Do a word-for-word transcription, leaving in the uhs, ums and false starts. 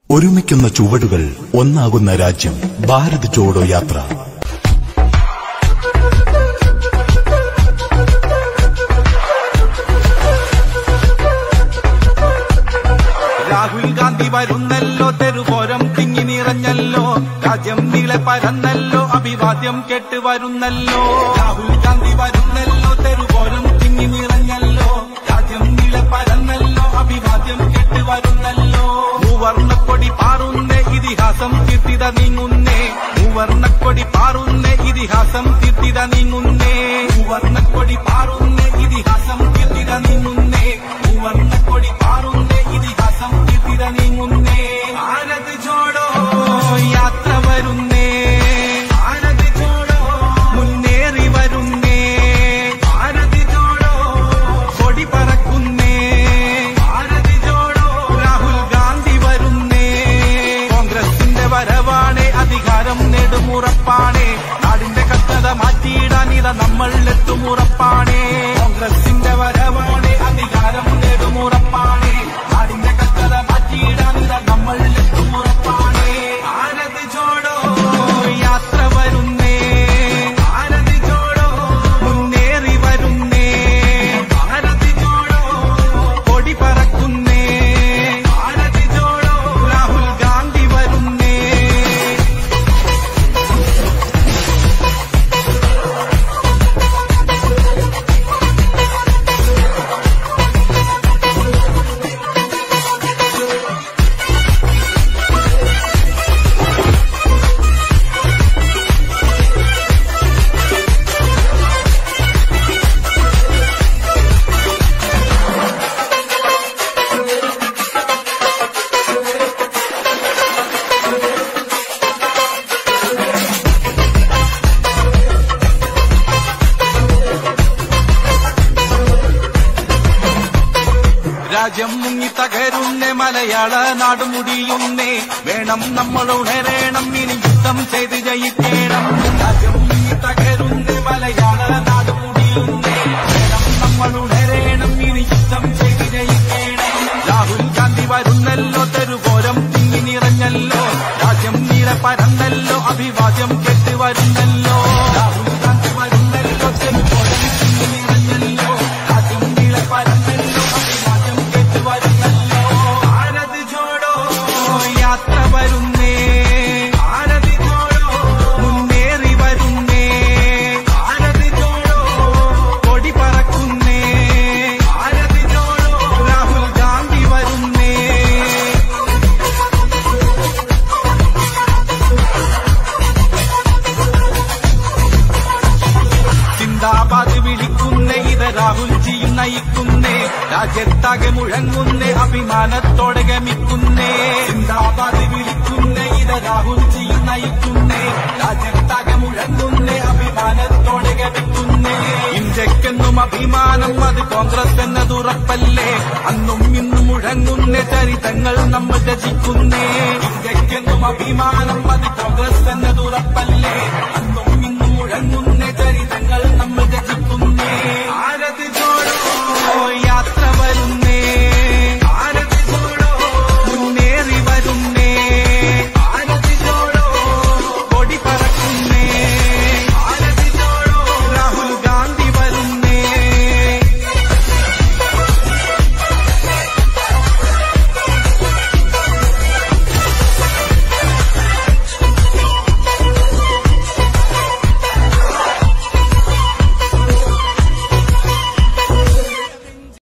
ഒരുമിക്കുന്ന ചുവടുകൾ ഒന്നാകുന്ന രാജ്യം. ഭാരത് ജോഡോ യാത്ര. രാഹുൽ ഗാന്ധി വരുന്നല്ലോ, തെരുവോരം തിങ്ങി നിറഞ്ഞല്ലോ, രാജ്യം നീളെ പരന്നല്ലോ, അഭിവാദ്യം കേട്ട് വരുന്നല്ലോ. രാഹുൽ ഗാന്ധി വരുന്നല്ലോ, തെരുവോരം തിങ്ങി നിറഞ്ഞല്ലോ, രാജ്യം നീളെ പരന്നല്ലോ, അഭിവാദ്യം കേട്ട് വരുന്നല്ലോ. മൂവർണ്ണക്കൊടി പാറുന്നേ, ഇതിഹാസം കീർത്തിത നീങ്ങുന്നേ. മൂവർണ്ണക്കൊടി പാറുന്നേ, ഇതിഹാസം കീർത്തിത നീങ്ങുന്നേ. മൂവർണ്ണക്കൊടി പാറുന്നേ, ഇതിഹാസം കീർത്തിത നീങ്ങുന്നേ. മൂവർണ്ണക്കൊടി പാറുന്നേ, ഇതിഹാസം കീർത്തിത നീങ്ങുന്നേ. ഭാരത് ജോഡോ യാത്ര വരുന്നേ, ഭാരത് ജോഡോ മുന്നേറി വരുന്നേ. ഭാരത് ജോഡോ കൊടി പറക്കുന്നേ, ഭാരത് ജോഡോ രാഹുൽ ഗാന്ധി വരുന്നേ. കോൺഗ്രസിന്റെ വരവാണേ, അധികാരം നേടുമുറപ്പാണേ, നാടിന്റെ കഷ്ടത മാറ്റിയിടാൻ ഇത നമ്മൾ എത്തുമുറപ്പാണേ. കോൺഗ്രസിന്റെ വരവാണേ, അധികാരം നേടുമുറപ്പാണേ, നാടിന്റെ കഷ്ടത മാറ്റിയിടാൻ ഇത നമ്മൾ എത്തുമുറപ്പാണേ. ഭാരത് ജോഡോ യാത്ര വരുന്നേ, ഭാരത് ജോഡോ മുന്നേറി വരുന്നേ. ഭാരത് ജോഡോ കൊടി പറക്കുന്നേ, ഭാരത് ജോഡോ രാഹുൽ ഗാന്ധി വരുന്നേ. രാജ്യം മുങ്ങി തകരുന്നേ, മലയാള നാടുമുടിയുന്നേ. വേണം നമ്മൾ ഉണരേണം, ഇനി യുദ്ധം ചെയ്ത് ജയിക്കണം. രാജ്യം മുങ്ങി തകരുന്നേ, മലയാള നാടുമുടിയുന്നേ. വേണം നമ്മൾ ഉണരേണം, ഇനി യുദ്ധം ചെയ്ത് ജയിക്കണം. രാഹുൽ ഗാന്ധി വരുന്നല്ലോ, തെരുവോരം തിങ്ങി നിറഞ്ഞല്ലോ, രാജ്യം നീളെ പരന്നല്ലോ, അഭിവാദ്യം കേട്ട് വരുന്നല്ലോ. രാഹുൽ ഗാന്ധി വരുന്നല്ലോ, തെരുവോരം തിങ്ങി നിറഞ്ഞല്ലോ, രാജ്യം നീളെ പരന്നല്ലോ, അഭിവാദ്യം കേട്ട് വരുന്നല്ലോ. ഭാരത് ജോഡോ യാത്ര വരുന്നേ, ഭാരത് ജോഡോ മുന്നേറി വരുന്നേ. ഭാരത് ജോഡോ കൊടി പറക്കുന്നേ, ഭാരത് ജോഡോ രാഹുൽ ഗാന്ധി വരുന്നേ. സിന്ദാബാദ് വിളിക്കുന്നേ, ഇത് രാഹുൽജിയും നയിക്കുന്നേ, രാജ്യത്താകെ മുഴങ്ങുന്നേ, അഭിമാനത്തോടെ ഗമിക്കുന്നേ. സിന്ദാബാദ് വിളിക്കുന്നേ, ഇത് രാഹുൽജിയും നയിക്കുന്നേ, രാജ്യത്താകെ മുഴങ്ങുന്നേ, അഭിമാനത്തോടെ ഗമിക്കുന്നേ. ഇന്ത്യക്കെന്നും അഭിമാനം, അത് കോൺഗ്രസ് എന്നതുറപ്പല്ലേ, അന്നും ഇന്നും മുഴങ്ങുന്നേ, ചരിതങ്ങൾ നമ്മൾ രചിക്കുന്നേ. ഇന്ത്യക്കെന്നും അഭിമാനം, അത് കോൺഗ്രസ് എന്നതുറപ്പല്ലേ,